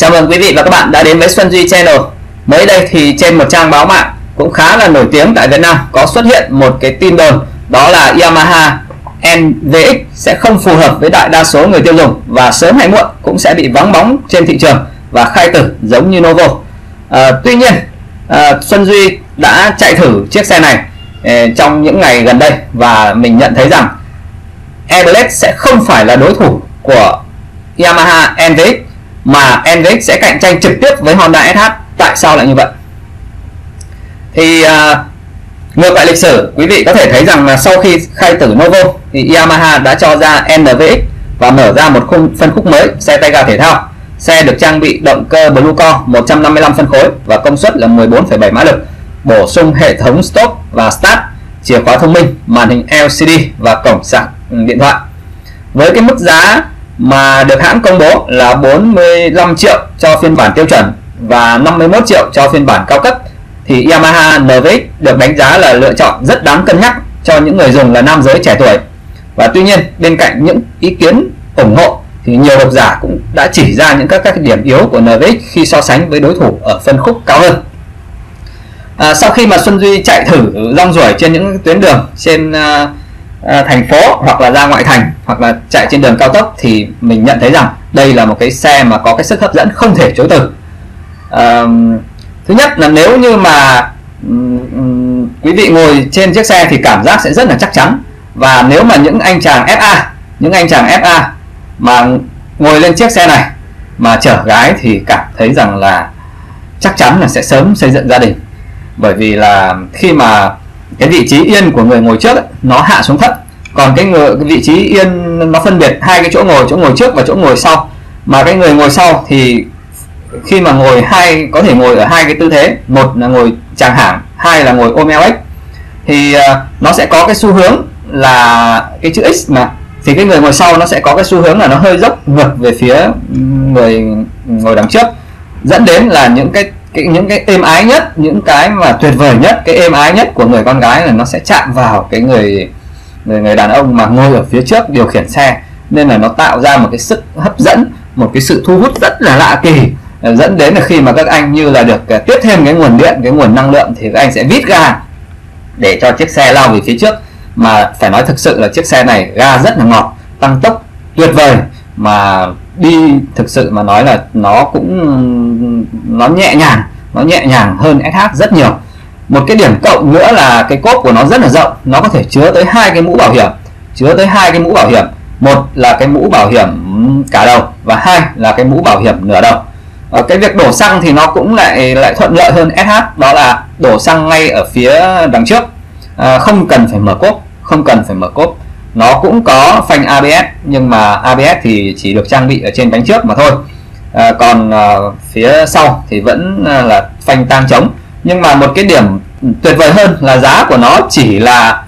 Chào mừng quý vị và các bạn đã đến với Xuân Duy Channel. Mới đây thì trên một trang báo mạng cũng khá là nổi tiếng tại Việt Nam có xuất hiện một cái tin đồn, đó là Yamaha NVX sẽ không phù hợp với đại đa số người tiêu dùng và sớm hay muộn cũng sẽ bị vắng bóng trên thị trường và khai tử giống như Novo. Tuy nhiên Xuân Duy đã chạy thử chiếc xe này trong những ngày gần đây và mình nhận thấy rằng Airblade sẽ không phải là đối thủ của Yamaha NVX, mà NVX sẽ cạnh tranh trực tiếp với Honda SH. Tại sao lại như vậy? Thì ngược lại lịch sử, quý vị có thể thấy rằng là sau khi khai tử Novo thì Yamaha đã cho ra NVX và mở ra một phân khúc mới, xe tay ga thể thao. Xe được trang bị động cơ Blue Core 155 phân khối và công suất là 14,7 mã lực, bổ sung hệ thống stop và start, chìa khóa thông minh, màn hình LCD và cổng sạc điện thoại. Với cái mức giá mà được hãng công bố là 45 triệu cho phiên bản tiêu chuẩn và 51 triệu cho phiên bản cao cấp, thì Yamaha NVX được đánh giá là lựa chọn rất đáng cân nhắc cho những người dùng là nam giới trẻ tuổi. Và tuy nhiên, bên cạnh những ý kiến ủng hộ thì nhiều độc giả cũng đã chỉ ra những các điểm yếu của NVX khi so sánh với đối thủ ở phân khúc cao hơn. Sau khi mà Xuân Duy chạy thử rong ruổi trên những tuyến đường trên thành phố hoặc là ra ngoại thành hoặc là chạy trên đường cao tốc, thì mình nhận thấy rằng đây là một cái xe mà có cái sức hấp dẫn không thể chối từ. Thứ nhất là nếu như mà quý vị ngồi trên chiếc xe thì cảm giác sẽ rất là chắc chắn, và nếu mà những anh chàng FA mà ngồi lên chiếc xe này mà chở gái thì cảm thấy rằng là chắc chắn là sẽ sớm xây dựng gia đình. Bởi vì là khi mà cái vị trí yên của người ngồi trước ấy, nó hạ xuống thấp, còn cái vị trí yên nó phân biệt hai cái chỗ ngồi trước và chỗ ngồi sau, mà cái người ngồi sau thì khi mà ngồi có thể ngồi ở hai cái tư thế, một là ngồi chàng hãng, hai là ngồi ôm eo ếch, thì nó sẽ có cái xu hướng là cái chữ X mà, thì cái người ngồi sau nó sẽ có cái xu hướng là nó hơi dốc ngược về phía người ngồi đằng trước, dẫn đến là những cái êm ái nhất, những cái mà tuyệt vời nhất, cái êm ái nhất của người con gái là nó sẽ chạm vào cái người đàn ông mà ngồi ở phía trước điều khiển xe, nên là nó tạo ra một cái sức hấp dẫn, một cái sự thu hút rất là lạ kỳ, dẫn đến là khi mà các anh như là được tiếp thêm cái nguồn điện, cái nguồn năng lượng, thì các anh sẽ vít ga để cho chiếc xe lao về phía trước. Mà phải nói thực sự là chiếc xe này ga rất là ngọt, tăng tốc tuyệt vời, mà đi thực sự mà nói là nó nhẹ nhàng hơn SH rất nhiều. Một cái điểm cộng nữa là cái cốp của nó rất là rộng, nó có thể chứa tới hai cái mũ bảo hiểm, một là cái mũ bảo hiểm cả đầu và hai là cái mũ bảo hiểm nửa đầu. Cái việc đổ xăng thì nó cũng lại thuận lợi hơn SH, đó là đổ xăng ngay ở phía đằng trước, không cần phải mở cốp. Nó cũng có phanh ABS, nhưng mà ABS thì chỉ được trang bị ở trên bánh trước mà thôi. Còn phía sau thì vẫn là phanh tang trống. Nhưng mà một cái điểm tuyệt vời hơn là giá của nó chỉ là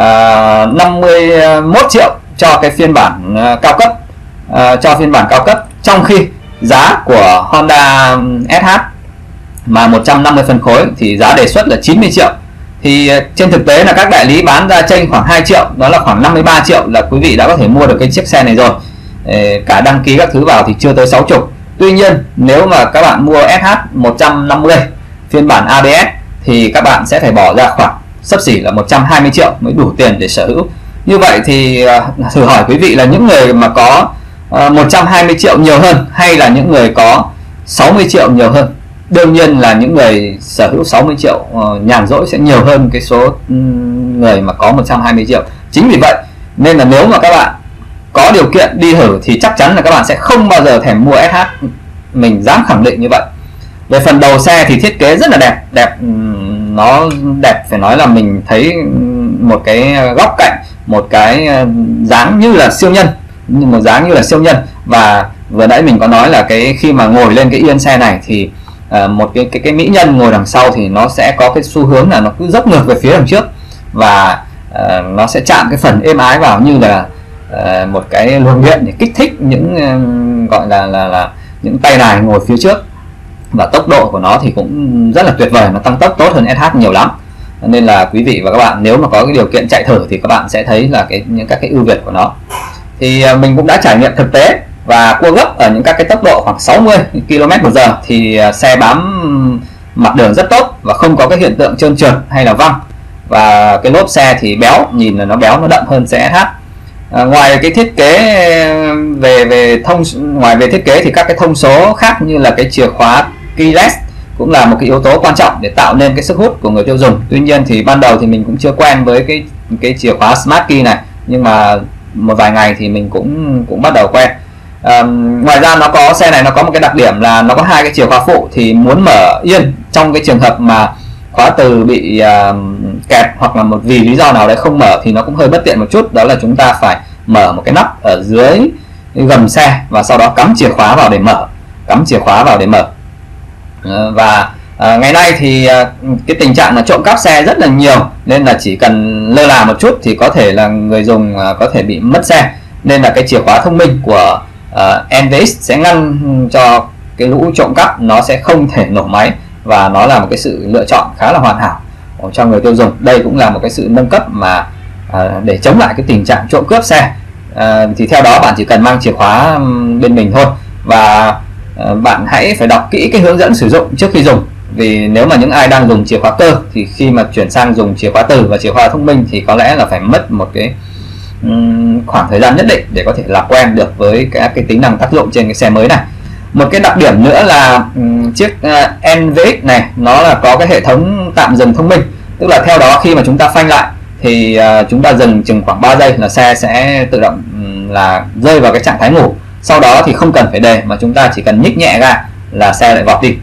51 triệu cho cái phiên bản cao cấp, trong khi giá của Honda SH mà 150 phân khối thì giá đề xuất là 90 triệu. Thì trên thực tế là các đại lý bán ra chênh khoảng 2 triệu, đó là khoảng 53 triệu là quý vị đã có thể mua được cái chiếc xe này rồi. Cả đăng ký các thứ vào thì chưa tới 60. Tuy nhiên nếu mà các bạn mua SH 150 phiên bản ABS thì các bạn sẽ phải bỏ ra khoảng xấp xỉ là 120 triệu mới đủ tiền để sở hữu. Như vậy thì thử hỏi quý vị là những người mà có 120 triệu nhiều hơn hay là những người có 60 triệu nhiều hơn? Đương nhiên là những người sở hữu 60 triệu nhàn rỗi sẽ nhiều hơn cái số người mà có 120 triệu. Chính vì vậy nên là nếu mà các bạn có điều kiện đi thử thì chắc chắn là các bạn sẽ không bao giờ thèm mua SH, mình dám khẳng định như vậy. Về phần đầu xe thì thiết kế rất là đẹp, nó đẹp phải nói là mình thấy một cái góc cạnh, một cái dáng như là siêu nhân, và vừa nãy mình có nói là khi mà ngồi lên cái yên xe này thì một cái mỹ nhân ngồi đằng sau thì nó sẽ có cái xu hướng là nó cứ dốc ngược về phía đằng trước, và nó sẽ chạm cái phần êm ái vào như là một cái luồng điện để kích thích những gọi là những tay nài ngồi phía trước. Và tốc độ của nó thì cũng rất là tuyệt vời, nó tăng tốc tốt hơn SH nhiều lắm. Nên là quý vị và các bạn nếu mà có cái điều kiện chạy thử thì các bạn sẽ thấy là các cái ưu việt của nó. Thì mình cũng đã trải nghiệm thực tế và cua gấp ở những các cái tốc độ khoảng 60 km/h thì xe bám mặt đường rất tốt và không có cái hiện tượng trơn trượt hay là văng, và cái lốp xe thì béo, nhìn là nó béo, nó đậm hơn xe SH. Ngoài cái thiết kế ngoài về thiết kế thì các cái thông số khác như là cái chìa khóa keyless cũng là một cái yếu tố quan trọng để tạo nên cái sức hút của người tiêu dùng. Tuy nhiên thì ban đầu thì mình cũng chưa quen với cái chìa khóa Smart Key này, nhưng mà một vài ngày thì mình cũng bắt đầu quen. Ngoài ra xe này nó có một cái đặc điểm là nó có hai cái chìa khóa phụ, thì muốn mở yên trong cái trường hợp mà khóa từ bị kẹt hoặc là vì lý do nào đấy không mở thì nó cũng hơi bất tiện một chút, đó là chúng ta phải mở một cái nắp ở dưới gầm xe và sau đó cắm chìa khóa vào để mở. Và ngày nay thì cái tình trạng là trộm cắp xe rất là nhiều, nên là chỉ cần lơ là một chút thì có thể là người dùng có thể bị mất xe, nên là cái chìa khóa thông minh của NVX sẽ ngăn cho cái lũ trộm cắp nó sẽ không thể nổ máy, và nó là một cái sự lựa chọn khá là hoàn hảo cho người tiêu dùng. Đây cũng là một cái sự nâng cấp mà để chống lại cái tình trạng trộm cướp xe. Thì theo đó bạn chỉ cần mang chìa khóa bên mình thôi, và bạn hãy phải đọc kỹ cái hướng dẫn sử dụng trước khi dùng, vì nếu mà những ai đang dùng chìa khóa cơ thì khi mà chuyển sang dùng chìa khóa từ và chìa khóa thông minh thì có lẽ là phải mất một cái khoảng thời gian nhất định để có thể làm quen được với các cái tính năng tác dụng trên cái xe mới này. Một cái đặc điểm nữa là chiếc NVX này nó là có cái hệ thống tạm dừng thông minh, tức là theo đó khi mà chúng ta phanh lại thì chúng ta dừng chừng khoảng 3 giây là xe sẽ tự động là rơi vào cái trạng thái ngủ. Sau đó thì không cần phải đề mà chúng ta chỉ cần nhích nhẹ ga là xe lại vọt đi.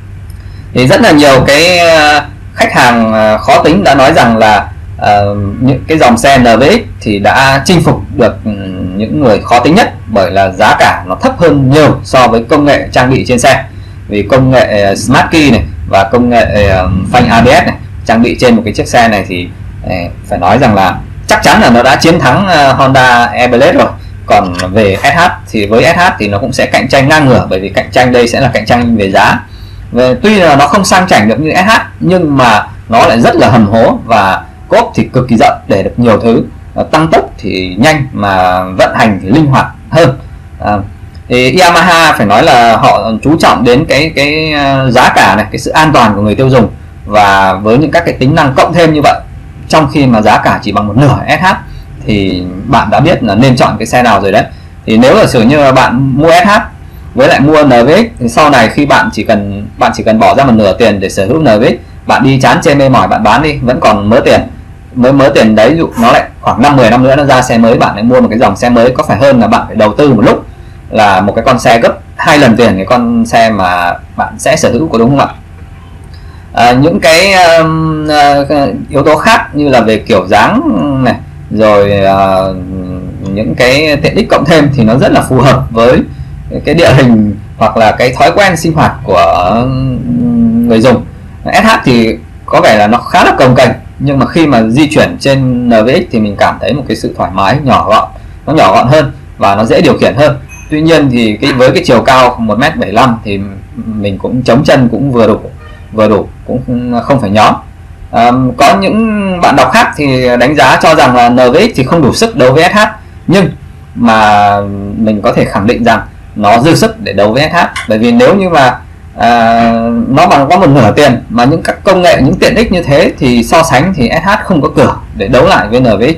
Thì rất là nhiều cái khách hàng khó tính đã nói rằng là những cái dòng xe NVX thì đã chinh phục được những người khó tính nhất, bởi là giá cả nó thấp hơn nhiều so với công nghệ trang bị trên xe. Vì công nghệ Smart Key này và công nghệ phanh ABS này trang bị trên một cái chiếc xe này thì phải nói rằng là chắc chắn là nó đã chiến thắng Honda Airblade rồi. Còn về SH thì với SH thì nó cũng sẽ cạnh tranh ngang ngửa, bởi vì cạnh tranh đây sẽ là cạnh tranh về giá. Tuy là nó không sang chảnh được như SH nhưng mà nó lại rất là hầm hố, và cốp thì cực kỳ rộng để được nhiều thứ, tăng tốc thì nhanh mà vận hành thì linh hoạt hơn. Thì Yamaha phải nói là họ chú trọng đến cái giá cả này, cái sự an toàn của người tiêu dùng, và với những các cái tính năng cộng thêm như vậy, trong khi mà giá cả chỉ bằng một nửa SH thì bạn đã biết là nên chọn cái xe nào rồi đấy. Thì nếu giả sử như là bạn mua SH với lại mua NVX thì sau này khi bạn chỉ cần bỏ ra một nửa tiền để sở hữu NVX, bạn đi chán chê mê mỏi bạn bán đi vẫn còn mớ tiền đấy, dụ nó lại khoảng 5-10 năm nữa nó ra xe mới, bạn lại mua một cái dòng xe mới, có phải hơn là bạn phải đầu tư một lúc là một cái con xe gấp 2 lần tiền cái con xe mà bạn sẽ sở hữu, có đúng không ạ? Những cái yếu tố khác như là về kiểu dáng này, rồi những cái tiện ích cộng thêm thì nó rất là phù hợp với cái địa hình hoặc là cái thói quen sinh hoạt của người dùng. SH thì có vẻ là nó khá là cồng kềnh, nhưng mà khi mà di chuyển trên NVX thì mình cảm thấy một cái sự thoải mái, nó nhỏ gọn hơn và nó dễ điều khiển hơn. Tuy nhiên thì với cái chiều cao 1m75 thì mình cũng chống chân cũng vừa đủ, cũng không phải nhón. Có những bạn đọc khác thì đánh giá cho rằng là NVX thì không đủ sức đấu với SH, nhưng mà mình có thể khẳng định rằng nó dư sức để đấu với SH, bởi vì nếu như mà nó bằng có một nửa tiền mà những các công nghệ, những tiện ích như thế thì so sánh thì SH không có cửa để đấu lại với NVX.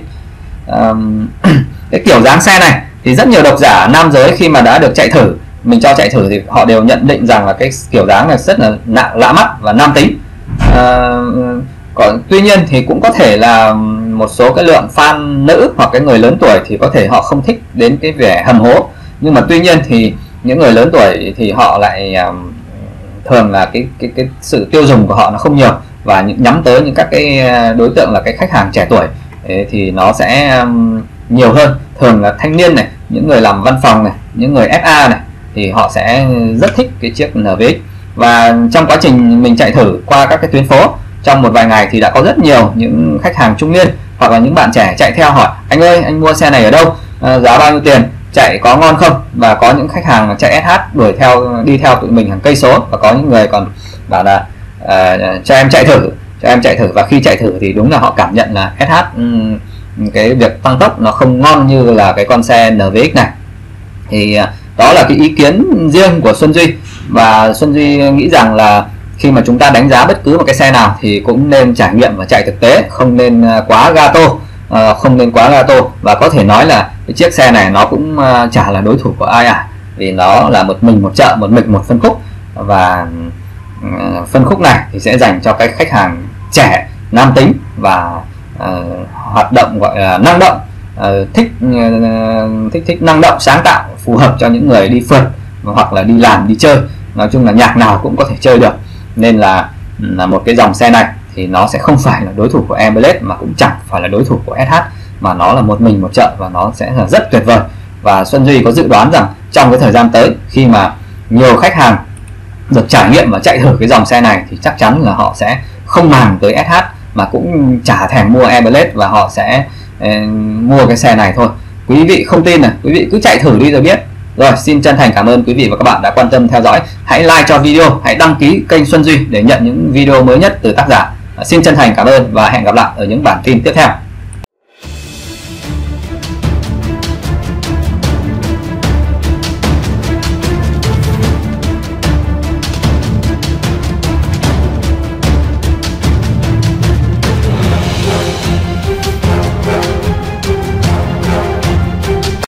Cái kiểu dáng xe này thì rất nhiều độc giả nam giới khi mà đã được chạy thử, mình cho chạy thử thì họ đều nhận định rằng là cái kiểu dáng này rất là lạ mắt và nam tính. Tuy nhiên thì cũng có thể là một số cái lượng fan nữ hoặc cái người lớn tuổi thì có thể họ không thích đến cái vẻ hầm hố, nhưng mà tuy nhiên thì những người lớn tuổi thì họ lại thường là cái sự tiêu dùng của họ nó không nhiều, và nhắm tới những các cái đối tượng là cái khách hàng trẻ tuổi thì nó sẽ nhiều hơn, thường là thanh niên này, những người làm văn phòng này, những người FA này thì họ sẽ rất thích cái chiếc NVX. Và trong quá trình mình chạy thử qua các cái tuyến phố trong một vài ngày thì đã có rất nhiều những khách hàng trung niên hoặc là những bạn trẻ chạy theo hỏi: anh ơi, anh mua xe này ở đâu, giá bao nhiêu tiền, chạy có ngon không? Và có những khách hàng chạy SH đi theo tụi mình hàng cây số, và có những người còn bảo là cho em chạy thử, và khi chạy thử thì đúng là họ cảm nhận là SH cái việc tăng tốc nó không ngon như là cái con xe NVX này. Thì Đó là cái ý kiến riêng của Xuân Duy, và Xuân Duy nghĩ rằng là khi mà chúng ta đánh giá bất cứ một cái xe nào thì cũng nên trải nghiệm và chạy thực tế, không nên quá gato, và có thể nói là cái chiếc xe này nó cũng chả là đối thủ của ai vì nó là một mình một chợ, một mình một phân khúc, và phân khúc này thì sẽ dành cho cái khách hàng trẻ, nam tính và hoạt động gọi là năng động, thích năng động, sáng tạo, phù hợp cho những người đi phượt hoặc là đi làm, đi chơi. Nói chung là nhạc nào cũng có thể chơi được, nên là một cái dòng xe này thì nó sẽ không phải là đối thủ của Emblade, mà cũng chẳng phải là đối thủ của SH, mà nó là một mình một chợ và nó sẽ là rất tuyệt vời. Và Xuân Duy có dự đoán rằng trong cái thời gian tới, khi mà nhiều khách hàng được trải nghiệm và chạy thử cái dòng xe này thì chắc chắn là họ sẽ không màng tới SH, mà cũng chả thèm mua Emblade, và họ sẽ mua cái xe này thôi. Quý vị không tin này, quý vị cứ chạy thử đi rồi biết. Rồi, xin chân thành cảm ơn quý vị và các bạn đã quan tâm theo dõi. Hãy like cho video, hãy đăng ký kênh Xuân Duy để nhận những video mới nhất từ tác giả. Xin chân thành cảm ơn và hẹn gặp lại ở những bản tin tiếp theo.